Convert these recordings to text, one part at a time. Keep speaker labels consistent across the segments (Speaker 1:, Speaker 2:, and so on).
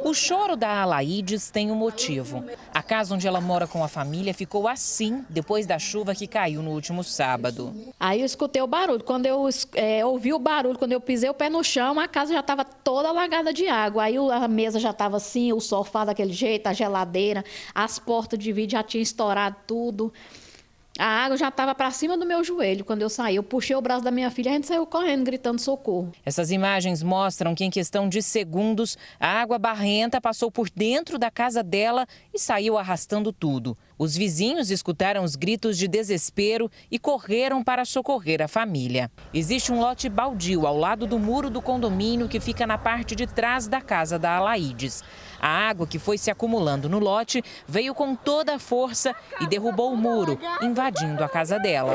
Speaker 1: O choro da Alaides tem um motivo. A casa onde ela mora com a família ficou assim depois da chuva que caiu no último sábado.
Speaker 2: Aí eu escutei o barulho. Quando eu ouvi o barulho, quando eu pisei o pé no chão, a casa já estava toda alagada de água. Aí a mesa já estava assim, o sofá daquele jeito, a geladeira, as portas de vidro já tinham estourado tudo. A água já estava para cima do meu joelho quando eu saí. Eu puxei o braço da minha filha e a gente saiu correndo, gritando socorro.
Speaker 1: Essas imagens mostram que em questão de segundos, a água barrenta passou por dentro da casa dela e saiu arrastando tudo. Os vizinhos escutaram os gritos de desespero e correram para socorrer a família. Existe um lote baldio ao lado do muro do condomínio que fica na parte de trás da casa da Alaides. A água que foi se acumulando no lote veio com toda a força e derrubou o muro, invadindo a casa dela.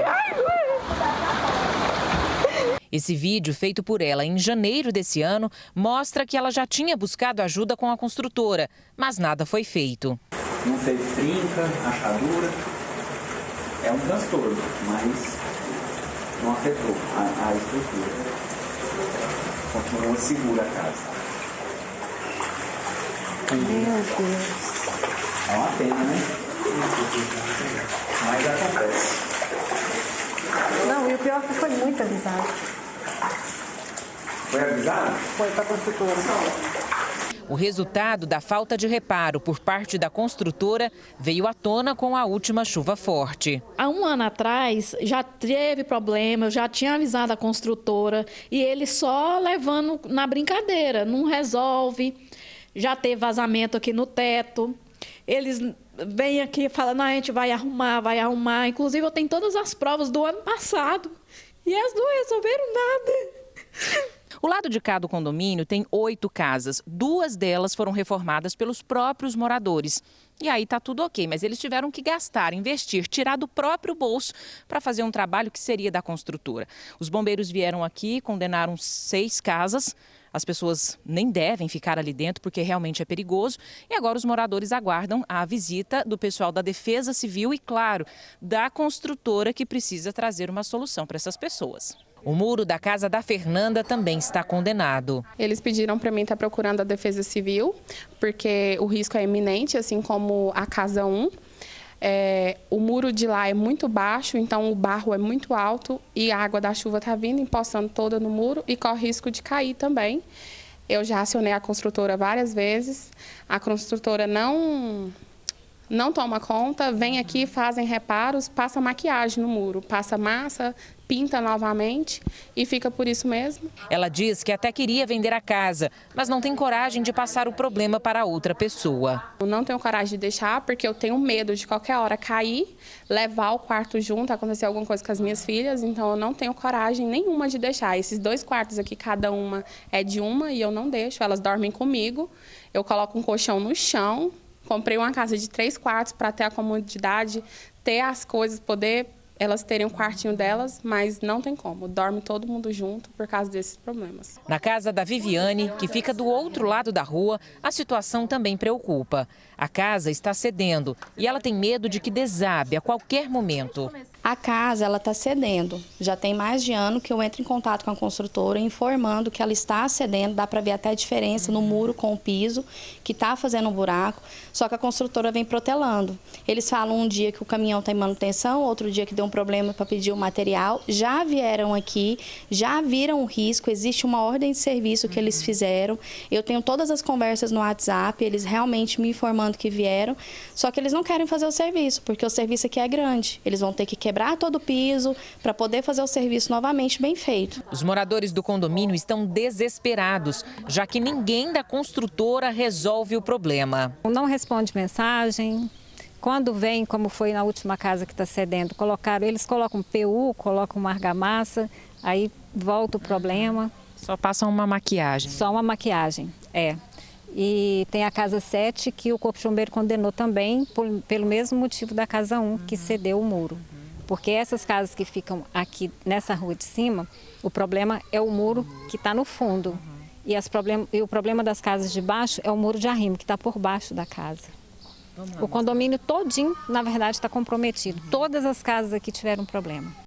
Speaker 1: Esse vídeo, feito por ela em janeiro desse ano, mostra que ela já tinha buscado ajuda com a construtora, mas nada foi feito.
Speaker 3: Não teve trinca, rachadura, é um transtorno, mas não afetou a estrutura. Continua segura a casa.
Speaker 4: Meu Deus.
Speaker 3: É uma pena, né? Mas acontece.
Speaker 4: Não, e o pior é que foi muito avisado.
Speaker 3: Foi avisado?
Speaker 4: Foi para a construtora.
Speaker 1: O resultado da falta de reparo por parte da construtora veio à tona com a última chuva forte.
Speaker 2: Há um ano atrás já teve problema, eu já tinha avisado a construtora e ele só levando na brincadeira, não resolve. Já teve vazamento aqui no teto. Eles vêm aqui falando, a gente vai arrumar, vai arrumar. Inclusive, eu tenho todas as provas do ano passado e eles não resolveram nada.
Speaker 1: O lado de cá do condomínio tem 8 casas. 2 delas foram reformadas pelos próprios moradores. E aí tá tudo ok, mas eles tiveram que gastar, investir, tirar do próprio bolso para fazer um trabalho que seria da construtora. Os bombeiros vieram aqui, condenaram 6 casas. As pessoas nem devem ficar ali dentro porque realmente é perigoso. E agora os moradores aguardam a visita do pessoal da Defesa Civil e, claro, da construtora que precisa trazer uma solução para essas pessoas. O muro da casa da Fernanda também está condenado.
Speaker 5: Eles pediram para mim estar procurando a Defesa Civil, porque o risco é iminente, assim como a casa 1. O muro de lá é muito baixo, então o barro é muito alto e a água da chuva está vindo, empoçando toda no muro e corre risco de cair também. Eu já acionei a construtora várias vezes, a construtora não toma conta, vem aqui, fazem reparos, passa maquiagem no muro, passa massa, pinta novamente e fica por isso mesmo.
Speaker 1: Ela diz que até queria vender a casa, mas não tem coragem de passar o problema para outra pessoa.
Speaker 5: Eu não tenho coragem de deixar porque eu tenho medo de qualquer hora cair, levar o quarto junto, acontecer alguma coisa com as minhas filhas, então eu não tenho coragem nenhuma de deixar. Esses 2 quartos aqui, cada uma é de uma e eu não deixo, elas dormem comigo, eu coloco um colchão no chão. Comprei uma casa de 3 quartos para ter a comodidade, ter as coisas, poder elas terem um quartinho delas, mas não tem como. Dorme todo mundo junto por causa desses problemas.
Speaker 1: Na casa da Viviane, que fica do outro lado da rua, a situação também preocupa. A casa está cedendo e ela tem medo de que desabe a qualquer momento.
Speaker 6: A casa ela está cedendo. Já tem mais de ano que eu entro em contato com a construtora informando que ela está cedendo. Dá para ver até a diferença no muro com o piso, que está fazendo um buraco. Só que a construtora vem protelando. Eles falam um dia que o caminhão está em manutenção, outro dia que deu um problema para pedir o material. Já vieram aqui, já viram o risco, existe uma ordem de serviço que eles fizeram. Eu tenho todas as conversas no WhatsApp, eles realmente me informando que vieram. Só que eles não querem fazer o serviço, porque o serviço aqui é grande. Eles vão ter que quebrar todo o piso para poder fazer o serviço novamente bem feito.
Speaker 1: Os moradores do condomínio estão desesperados, já que ninguém da construtora resolve o problema.
Speaker 7: Não responde mensagem. Quando vem, como foi na última casa que está cedendo, eles colocam PU, colocam uma argamassa, aí volta o problema.
Speaker 1: Só passam uma maquiagem.
Speaker 7: Só uma maquiagem, E tem a casa 7 que o Corpo de Bombeiro condenou também pelo mesmo motivo da casa 1, que cedeu o muro. Porque essas casas que ficam aqui nessa rua de cima, o problema é o muro que está no fundo. E o problema das casas de baixo é o muro de arrimo, que está por baixo da casa. O condomínio todinho, na verdade, está comprometido. Todas as casas aqui tiveram problema.